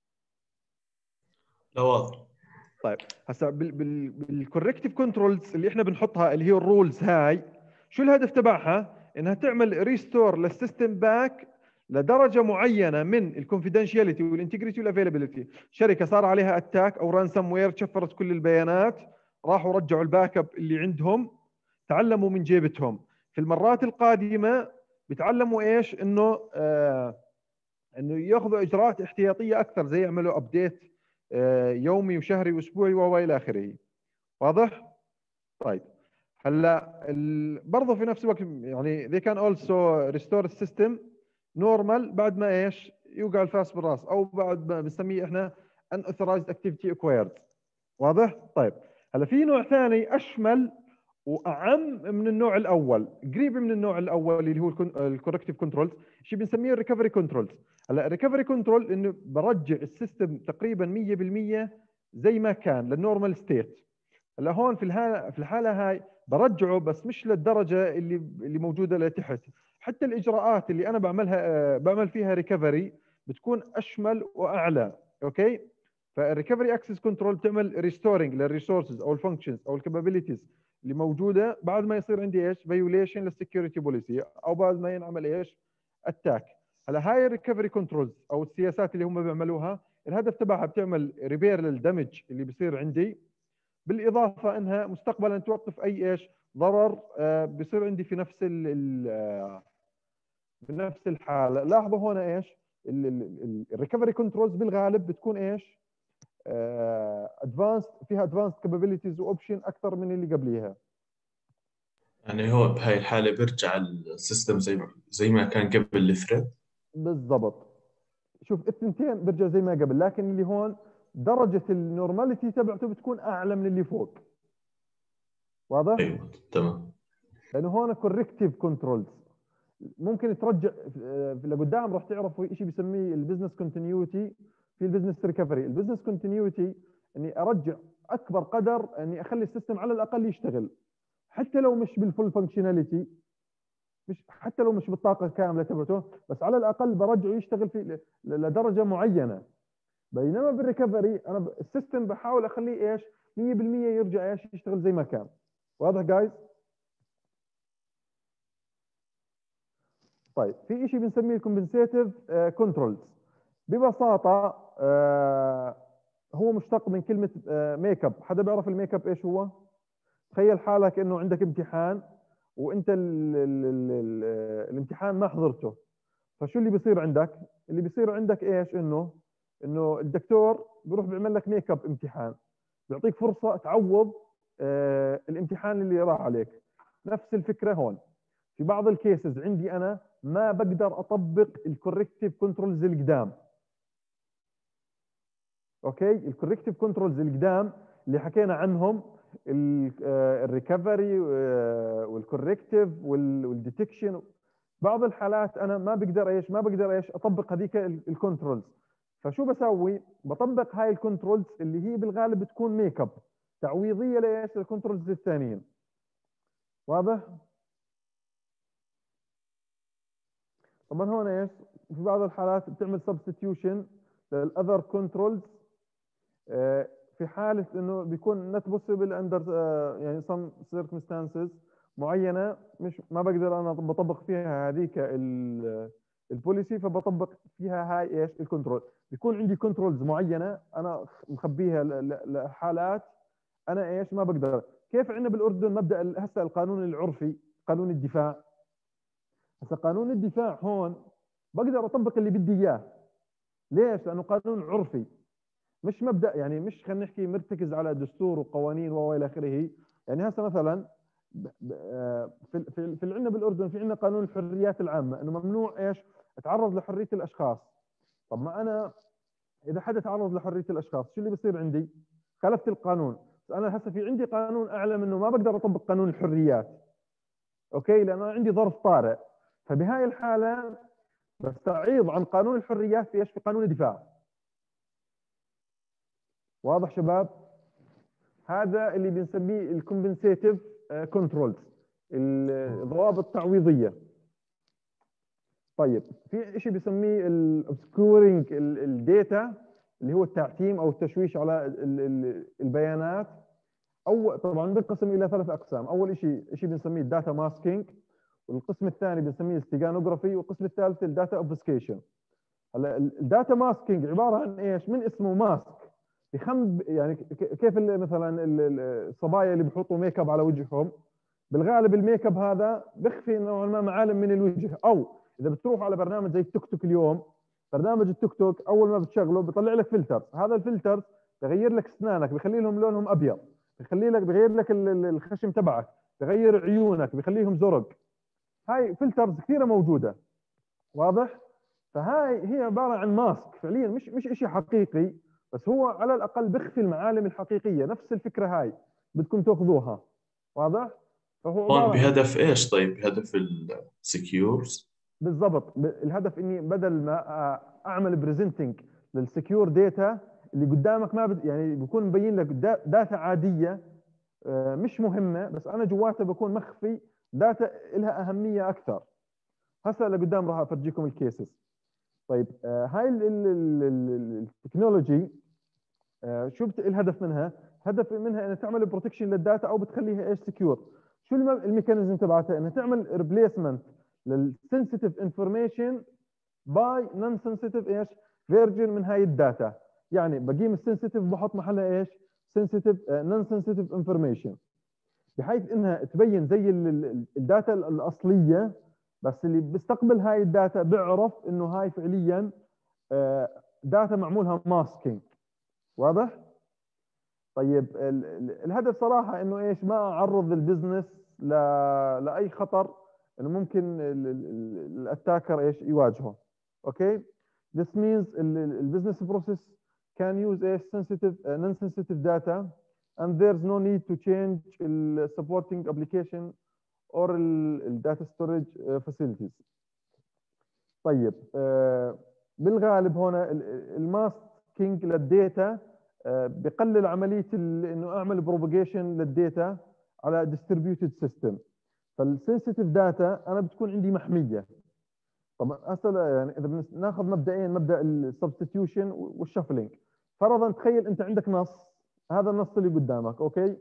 لا واضح. طيب هسا بالكوركتيف كنترولز اللي احنا بنحطها اللي هي الرولز هاي، شو الهدف تبعها؟ انها تعمل ريستور للسيستم باك لدرجه معينه من الكونفيدنشياليتي والانتجريتي والافيلابيلتي. شركه صار عليها اتاك او رانسم وير، شفرت كل البيانات، راحوا رجعوا الباك اب اللي عندهم، تعلموا من جيبتهم. في المرات القادمه بيتعلموا ايش؟ انه آه انه ياخذوا اجراءات احتياطيه اكثر، زي يعملوا ابديت يومي وشهري واسبوعي والى اخره. واضح؟ طيب هلا ال... برضه في نفس الوقت يعني they can also restore the system normal بعد ما ايش؟ يوقع الفاس بالراس، او بعد ما بنسميه احنا unauthorized activity acquired. واضح؟ طيب هلا في نوع ثاني اشمل واعم من النوع الاول، قريب من النوع الاول اللي هو الكوركتيف كنترولز، شيء بنسميه الريكفري كنترولز. هلا الريكفري كنترول انه برجع السيستم تقريبا مية بالمية زي ما كان للنورمال ستيت. هلا هون في الحاله في الحاله هاي برجعه، بس مش للدرجه اللي اللي موجوده لتحت. حتى الاجراءات اللي انا بعملها بعمل فيها ريكفري بتكون اشمل واعلى. اوكي؟ فالريكفري اكسس كنترول بتعمل ريستورنج للريسورسز او الفانكشنز او الكابابيلتيز اللي موجوده بعد ما يصير عندي ايش؟ فيوليشن للسكيورتي بوليسي، او بعد ما ينعمل ايش؟ اتاك. هلا هاي الريكفري كنترولز او السياسات اللي هم بيعملوها، الهدف تبعها بتعمل ريبير للدمج اللي بيصير عندي، بالاضافه انها مستقبلا توقف اي ايش؟ ضرر آه بيصير عندي في نفس ال آه بنفس الحاله. لاحظوا هنا ايش؟ الريكفري كنترولز بالغالب بتكون ايش؟ ادفانسد، فيها ادفانسد كابابيلتيز واوبشن اكثر من اللي قبليها. يعني هو بهاي الحالة بيرجع السيستم زي ما زي ما كان قبل الثريد. بالضبط. شوف الثنتين بيرجع زي ما قبل، لكن اللي هون درجة النورماليتي تبعته بتكون أعلى من اللي فوق. واضح؟ ايوه تمام. لأنه هون كوركتيف كنترولز ممكن ترجع آه، لقدام راح تعرفوا شيء بيسميه البزنس كونتينيوتي في البزنس ريكفري. البزنس كونتينيوتي اني ارجع اكبر قدر، اني اخلي السيستم على الاقل يشتغل، حتى لو مش بالفول فانكشناليتي، مش حتى لو مش بالطاقه الكامله تبعته، بس على الاقل برجعه يشتغل في لدرجه معينه. بينما بالريكفري انا ب... السيستم بحاول اخليه ايش؟ مية بالمية يرجع ايش؟ يشتغل زي ما كان. واضح جايز؟ طيب في شيء بنسميه الكومبنسيتيف كنترولز. ببساطه آه هو مشتق من كلمه ميك اب. حدا بيعرف الميك اب ايش هو؟ تخيل حالك انه عندك امتحان وانت ال ال ال ال الامتحان ما حضرته. فشو اللي بيصير عندك؟ اللي بيصير عندك ايش؟ انه انه الدكتور بيروح بيعمل لك ميك اب امتحان، بيعطيك فرصه تعوض آه الامتحان اللي راح عليك. نفس الفكره هون. في بعض الكيسز عندي انا ما بقدر اطبق الكوركتيف كنترولز القدام. اوكي؟ الكوركتيف كنترولز القدام اللي حكينا عنهم، الريكفري والكوركتيف والديتكشن، بعض الحالات انا ما بقدر ايش؟ ما بقدر ايش؟ اطبق هذيك الكنترولز. فشو بسوي؟ بطبق هاي الكنترولز اللي هي بالغالب بتكون ميك اب تعويضيه لايش؟ الكنترولز الثانيين. واضح؟ طبعا هون ايش؟ في بعض الحالات بتعمل سبستيوشن للاذر كنترولز آه، في حاله انه بيكون not possible under آه، يعني some circumstances معينه مش ما بقدر انا بطبق فيها هذيك البوليسي، فبطبق فيها هاي ايش الكنترول. بيكون عندي كنترولز معينه انا مخبيها ل- ل- لحالات انا ايش ما بقدر. كيف عندنا بالاردن مبدا هسه القانون العرفي، قانون الدفاع. هسه قانون الدفاع هون بقدر اطبق اللي بدي اياه. ليش؟ لانه قانون عرفي، مش مبدا يعني مش خلينا نحكي مرتكز على دستور وقوانين والى اخره. يعني هسه مثلا ب- ب- آه، في في في عندنا بالاردن في عندنا قانون الحريات العامه، انه ممنوع ايش اتعرض لحريه الاشخاص. طب ما انا اذا حدا تعرض لحريه الاشخاص شو اللي بصير عندي؟ خالفت القانون. انا هسه في عندي قانون اعلى منه، ما بقدر اطبق قانون الحريات، اوكي، لانه عندي ظرف طارئ. فبهاي الحاله بستعيض عن قانون الحريات في ايش؟ في قانون الدفاع. واضح شباب؟ هذا اللي بنسميه الكومبنسيتيف كنترولز، الضوابط التعويضيه. طيب في شيء بسميه الاوبسكورينج الداتا، اللي هو التعتيم او التشويش على ال- ال- البيانات. او طبعا بينقسم الى ثلاث اقسام. اول شيء شيء بنسميه الداتا ماسكينج، والقسم الثاني بنسميه الستيجانوجرافي، والقسم الثالث الداتا اوبسكيشن. هلا الداتا ماسكينج عباره عن ايش؟ من اسمه ماسك، بخم يعني ك- كيف ال- مثلا ال- ال- الصبايا اللي بحطوا ميك اب على وجههم، بالغالب الميك اب هذا بخفي نوعا ما معالم من الوجه. او اذا بتروح على برنامج زي التيك توك اليوم، برنامج التيك توك اول ما بتشغله بيطلع لك فلتر، هذا الفلتر بغير لك اسنانك، بخلي لهم لونهم ابيض، بخلي لك بغير لك ال- ال- الخشم تبعك، بغير عيونك، بخليهم زرق. هاي فلترز كثيره موجوده. واضح؟ فهاي هي عباره عن ماسك فعليا، مش مش شيء حقيقي، بس هو على الاقل بخفي المعالم الحقيقيه. نفس الفكره هاي بدكم تاخذوها. واضح؟ فهو هون عباره عن بهدف ايش طيب؟ بهدف السكيورز؟ بالضبط ب- الهدف اني بدل ما أ- اعمل بريزنتنج للسكيور داتا اللي قدامك، ما بد يعني بكون مبين لك دا- داتا عاديه آه، مش مهمه، بس انا جواتها بكون مخفي داتا لها اهميه اكثر. هسه لقدام راح افرجيكم الكيسز. طيب آه، هاي ال- ال- ال- ال- التكنولوجي آه، شو بت- الهدف منها؟ هدف منها انها تعمل بروتكشن للداتا او بتخليها ايش؟ سكيور. شو الم- الميكانيزم تبعتها؟ انها تعمل ريبليسمنت للسنسيتيف انفورميشن باي نون سنسيتيف ايش؟ فيرجن من هاي الداتا. يعني بقيم السنسيتيف بحط محلها ايش؟ سنسيتيف نون سنسيتيف انفورميشن، بحيث انها تبين زي ال- ال- الداتا الاصليه، بس اللي بيستقبل هاي الداتا بيعرف انه هاي فعليا آه، داتا معمولها ماسكينج. واضح؟ طيب ال- ال- الهدف صراحه انه ايش؟ ما اعرض البزنس ل... لاي خطر انه ممكن الاتاكر ايش يواجهه. اوكي؟ This means البزنس process can use a sensitive uh, non-sensitive data, and there's no need to change the supporting application or ال data storage uh, facilities. طيب آه، بالغالب هنا الماسكينج للديتا آه، بقلل عمليه ال- انه اعمل بروباجيشن للديتا على ديستريبيوتد سيستم. فالسنسيتيف داتا انا بتكون عندي محميه. طبعا هسه يعني اذا بنس- ناخذ مبدئين، مبدا السبستيتيوشن والشفلينج. فرضا تخيل انت عندك نص، هذا النص اللي قدامك، اوكي؟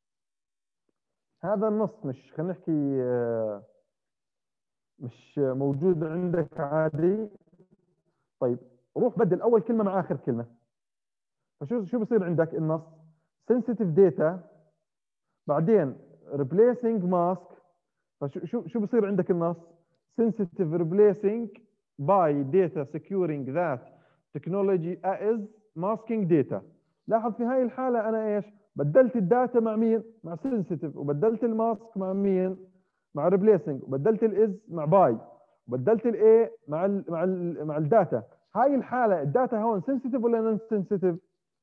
هذا النص مش خلينا نحكي آه، مش موجود عندك عادي. طيب روح بدل اول كلمه مع اخر كلمه. فشو شو بصير عندك؟ النص sensitive data، بعدين replacing mask. فشو شو شو بصير عندك النص؟ sensitive replacing by data securing that technology as masking data. لاحظ في هاي الحالة أنا إيش؟ بدلت الداتا مع مين؟ مع sensitive، وبدلت الماسك مع مين؟ مع replacing، وبدلت الاز مع باي، وبدلت الاي مع ال مع ال مع الداتا. هاي الحالة الداتا هون sensitive ولا نون sensitive؟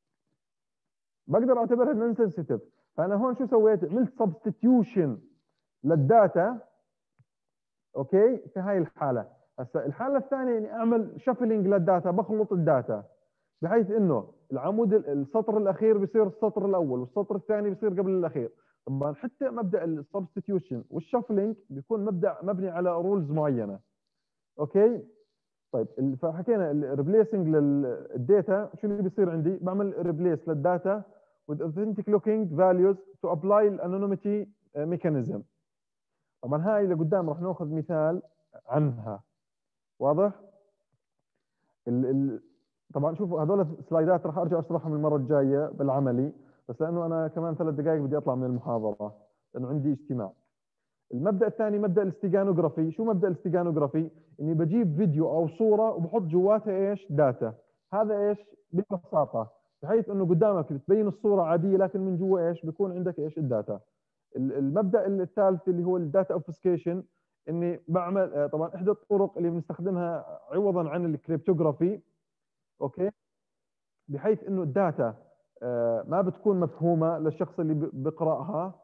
بقدر اعتبرها نون سنسيتيف. فانا هون شو سويت؟ عملت سبستيتيوشن للداتا، اوكي، في هاي الحاله. هسه الحاله الثانيه اني اعمل شفلنج للداتا، بخلط الداتا بحيث انه العمود السطر الاخير بيصير السطر الاول، والسطر الثاني بيصير قبل الاخير. طبعا حتى مبدا السبستيتيوشن والشفلنج بيكون مبدا مبني على رولز معينه. اوكي؟ طيب ال- فحكينا الريبليسنج للداتا، شو اللي بيصير عندي؟ بعمل ريبليس للداتا with authentic looking values to apply الانونيميتي mechanism. طبعا هاي اللي قدام راح ناخذ مثال عنها. واضح؟ ال ال طبعا شوفوا هذول السلايدات راح ارجع اشرحهم المره الجايه بالعملي، بس لانه انا كمان ثلاث دقائق بدي اطلع من المحاضره لانه عندي اجتماع. المبدا الثاني مبدا الاستيغانوغرافي. شو مبدا الاستيغانوغرافي؟ اني بجيب فيديو او صوره وبحط جواتها ايش؟ داتا. هذا ايش؟ ببساطه بحيث انه قدامك بتبين الصوره عاديه لكن من جوا ايش؟ بيكون عندك ايش؟ الداتا. المبدا الثالث اللي هو الداتا اوبفسكيشن، اني بعمل طبعا احدى الطرق اللي بنستخدمها عوضا عن الكريبتوغرافي، اوكي، بحيث انه الداتا ما بتكون مفهومه للشخص اللي بيقراها.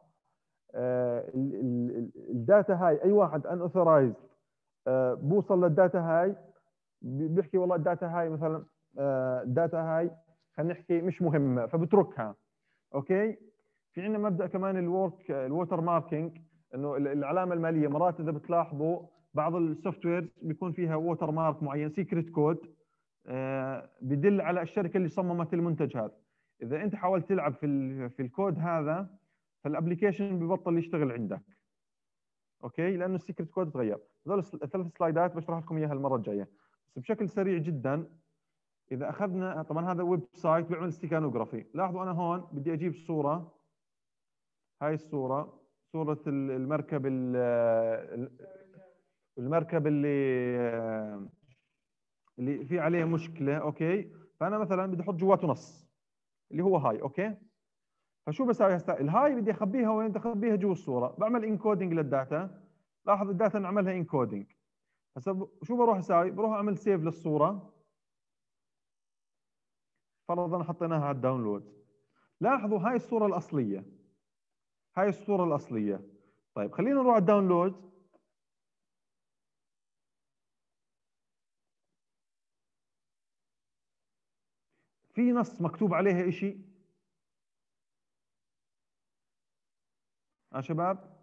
الداتا هاي اي واحد ان اوثرايزد بوصل للداتا هاي بيحكي والله الداتا هاي مثلا الداتا هاي خلينا نحكي مش مهمه فبتركها. اوكي، في عندنا مبدا كمان الورك الووتر ماركينج، انه العلامه الماليه مرات اذا بتلاحظوا بعض السوفت ويرز بيكون فيها ووتر مارك معين سيكريت كود بدل على الشركه اللي صممت المنتج هذا. اذا انت حاولت تلعب في في الكود هذا فالابلكيشن ببطل يشتغل عندك. اوكي، لانه السيكريت كود تغير. هذول الثلاث سلايدات بشرح لكم اياها المره الجايه، بس بشكل سريع جدا. اذا اخذنا طبعا هذا ويب سايت بيعمل ستيكانوغرافي. لاحظوا انا هون بدي اجيب صوره، هاي الصوره صوره المركب المركب اللي اللي في عليه مشكله. اوكي، فانا مثلا بدي احط جواته نص اللي هو هاي. اوكي، فشو بسوي هسه؟ الهاي بدي اخبيها وين؟ بدي اخبيها جوا الصوره. بعمل انكودينج للداتا. لاحظ الداتا نعملها انكودينج. هسه شو بروح اسوي؟ بروح اعمل سيف للصوره. فرضا حطيناها على الداونلود. لاحظوا هاي الصوره الاصليه، هاي الصوره الاصليه. طيب خلينا نروح على الداونلود. في نص مكتوب عليها شيء يا شباب؟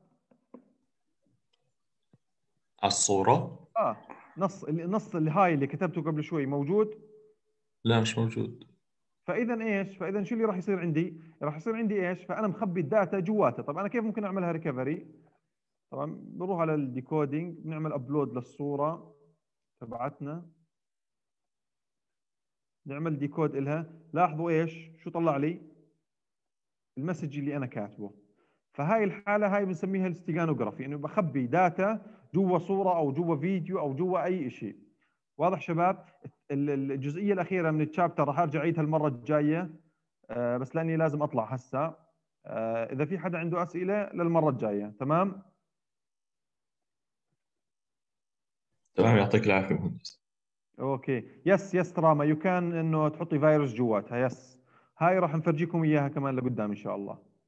على الصورة؟ اه نص النص اللي هاي اللي كتبته قبل شوي موجود؟ لا مش موجود. فاذا ايش؟ فاذا شو اللي راح يصير عندي؟ راح يصير عندي ايش؟ فانا مخبي الداتا جواتها. طب انا كيف ممكن اعملها ريكفري؟ طبعا بروح على الديكودينج، بنعمل ابلود للصوره تبعتنا، نعمل ديكود لها. لاحظوا ايش؟ شو طلع لي؟ المسج اللي انا كاتبه. فهاي الحاله هاي بنسميها الاستيغانوغرافي، انه بخبي داتا جوا صوره او جوا فيديو او جوا اي شيء. واضح شباب؟ الجزئيه الاخيره من الشابتر راح ارجع اعيدها المره الجايه، آه بس لاني لازم اطلع هسه. آه اذا في حدا عنده اسئله للمره الجايه. تمام؟ تمام، يعطيك العافية مهندس. اوكي، يس يس تراما يو كان انه تحطي فيروس جواتها. يس، هاي راح نفرجيكم اياها كمان لقدام ان شاء الله.